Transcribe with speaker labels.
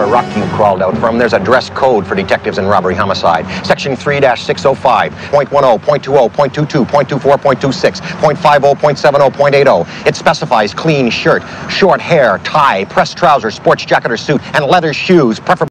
Speaker 1: whatever ruck you crawled out from, there's a dress code for detectives in robbery homicide. Section 3-605, .10, .20, .22, .24, .26, .50, .70, .80. It specifies clean shirt, short hair, tie, pressed trousers, sports jacket or suit, and leather shoes, preferably